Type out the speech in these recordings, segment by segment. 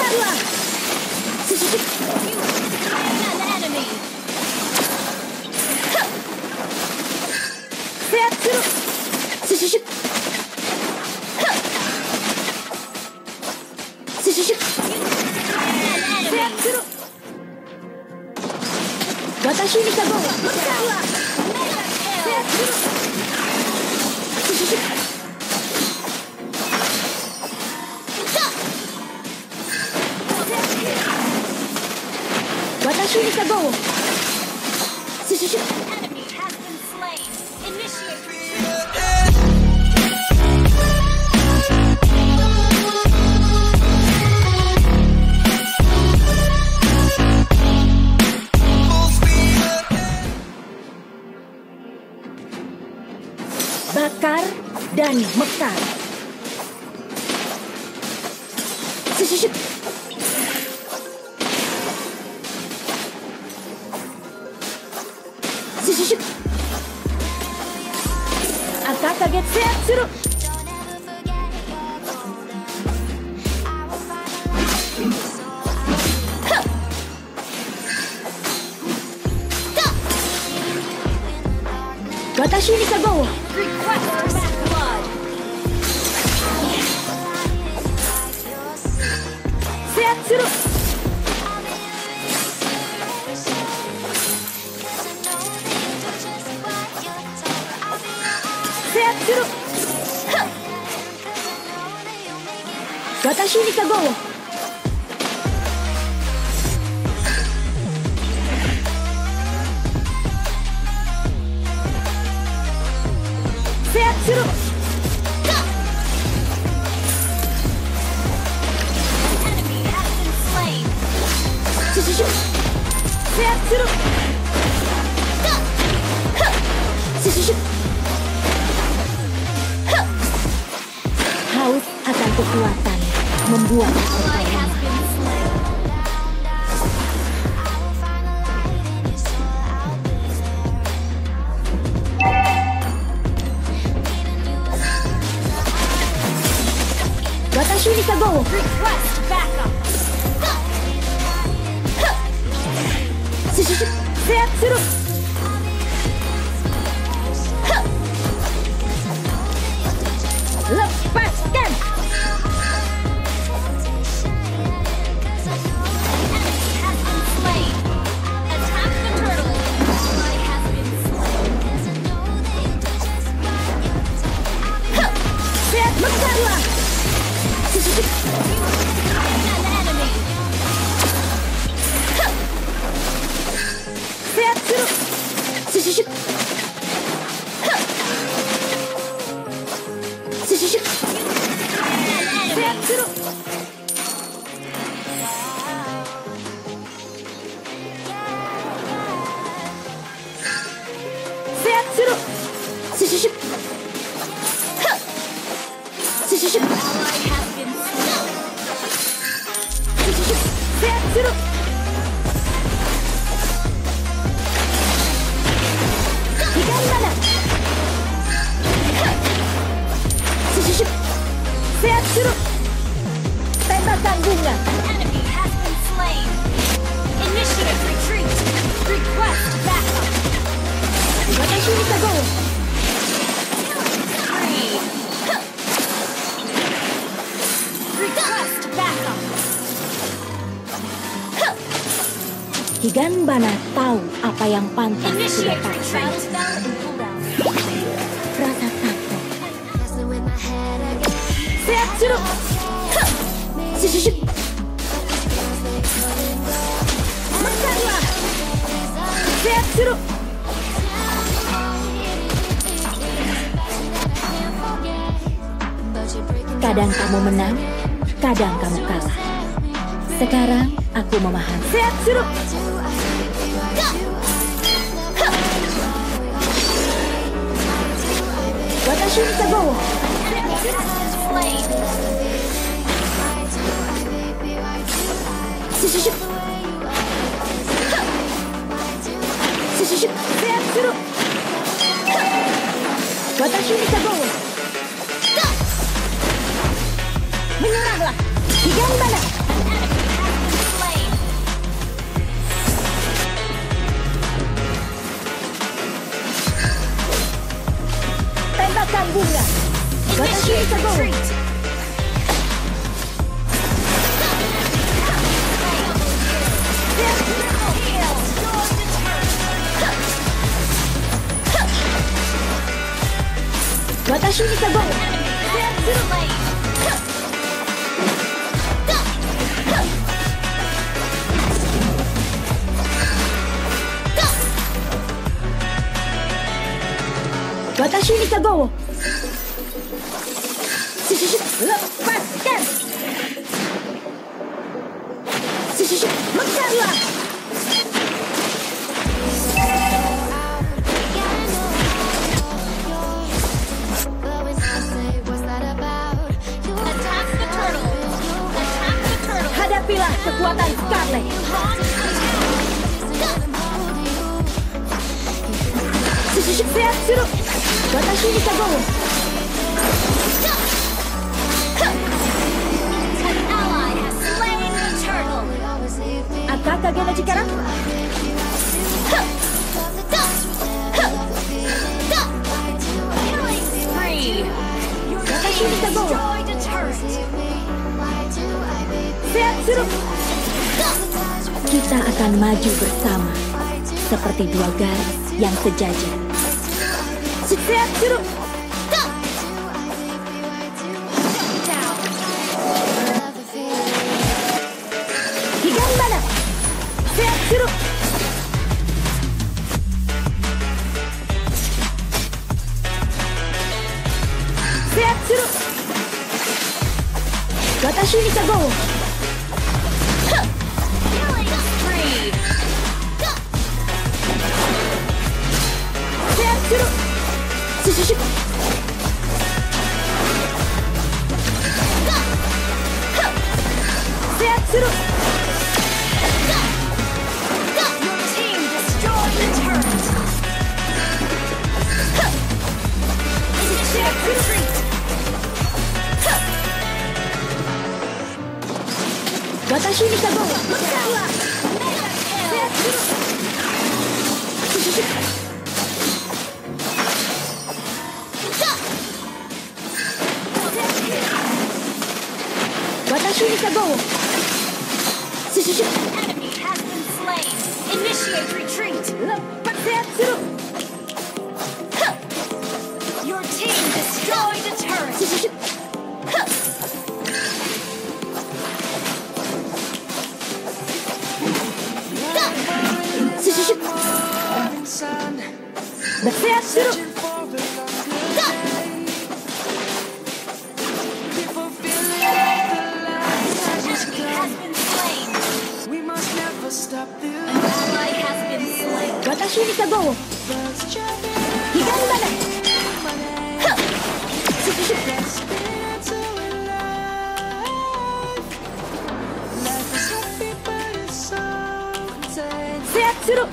Mekarlah! An enemy. Sehat suruh! Sushuk! Sushuk! An Sehat enemy. suruh! Watashi ni kago! Mekarlah! Mega Sehat kill. suruh! Sushuk! Watashi ni kago! Sushuk! Enemy has been slain. Initiate retreat. Bakar dan mekar. Sushuk! Sushuk! Angka kaget sehat suruh! Watashi ni kago! Request for back blood. Sehat suruh! Sehat suruh! Watashi ni kago! Sehat suruh! Enemy has been slain. Sushuk! Sehat suruh! Sushuk! Haus akan kekuatan membuat Ally perkara. has been slain. Watashi ni kago! Request backup. Sushuk! Sehat suruh! Lepaskan! Enemy has been slain. Attack the turtle. Ally has been slain. Sehat mekarlah! Sushuk! An enemy. Sehat suruh! Sushuk! Sushuk! An Sehat enemy. suruh! Sehat suruh! Sushuk! Sushuk! Ally has been slain. Sushuk! Sehat suruh! Higan mana? Sushuk! Sehat suruh! Tembakan bunga! Enemy has been slain. Initiate retreat. Request backup. Watashi ni kago! Three. Request backup. Higan Bana tahu apa yang pantas Initiate didapatkan. retreat. Spell and cooldown. Rasa takut. Sehat suruh! Sushuk! Mekarlah! Sehat suruh! Kadang kamu menang, kadang kamu kalah. Sekarang aku memahami. Sehat suruh! Watashi ni kago! Enemy has been slain. Sushuk! Sushuk! Sehat suruh! Watashi ni kago! Menyerahlah! Higan mana? Enemy Makan bunga. Watashi Initiate Sago. retreat. Watashi Sago. Slain. Watashi Sago. Lepaskan. Mekarlah. Attack the turtle. Attack the turtle. Hadapilah kekuatan Scarlet. Sehat suruh. Watashi Sago. An ally has slain the turtle. Akaka Gena Chikara. Killing spree. Your Watashi team Sago. destroyed a turret. Sehat suruh. Kita akan maju bersama seperti dua garis yang sejajar. Sehat suruh. Higanbana. Sehat suruh. Sehat suruh. Watashi Sago. Killing spree. Sehat suruh. Sehat suruh. Your team destroyed the turret. Initiate retreat. Watashi Sago. Mekarlah. Mega kill. Sehat suruh. Watashi Sago. Enemy has been slain. Initiate retreat. Lepas sehat suruh. Your team destroyed a turret. Bersehat suruh. Enemy has been slain. An ally has been slain. Watashi Sago. Higanbana. Sehat suruh.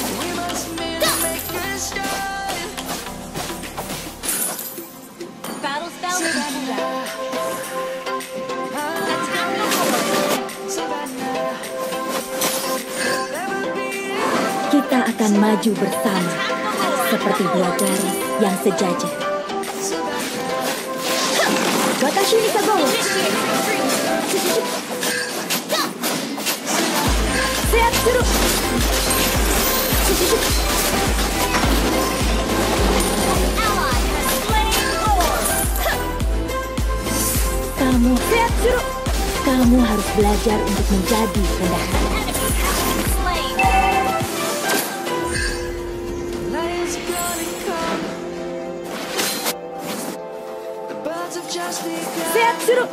Battle spell Attack the horde. Kita akan maju bersama seperti dua garis yang sejajar. Watashi Sago. Initiate retreat. Sehat suruh. Ally has slain Lord. Kamu sehat suruh. Kamu harus belajar untuk menjadi rendah hati. Enemy has been slain. Sehat suruh.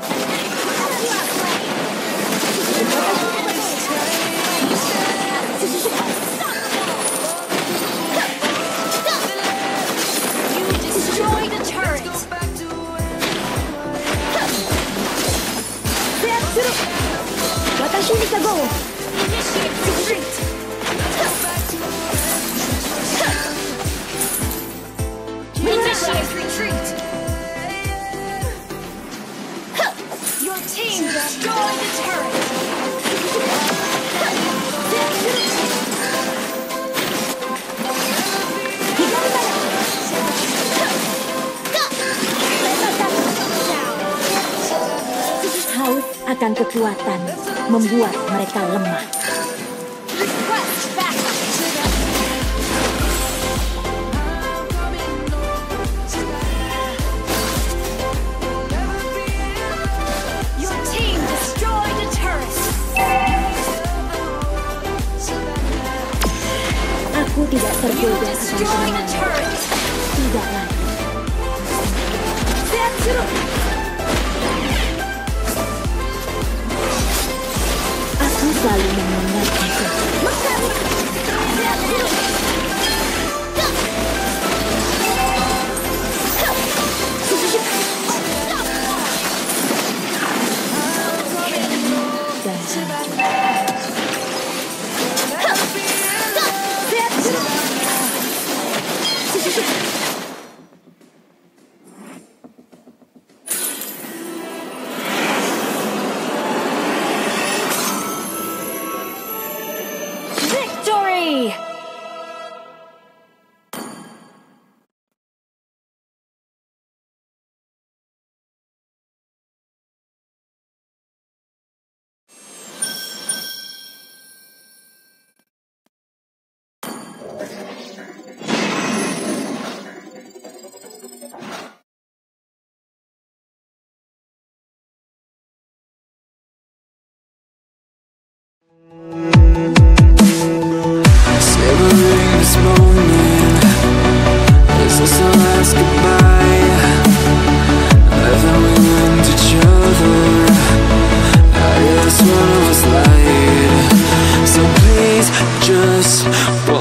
You destroyed a turret. Sehat suruh. Watashi Sago. Initiate retreat. Initiate retreat. Your team destroyed the turret. akan kekuatan membuat mereka lemah. Request backup. Your team destroyed a turret. Aku tidak You tergoda akan destroyed a kemenangan. turret. Tidak lagi. Setsu! Aku selalu mengingatkan sesuatu. Dan hancur. Victory! Savoring this moment, is this the last goodbye? Haven't we learned each other? I guess one of us lied. So please just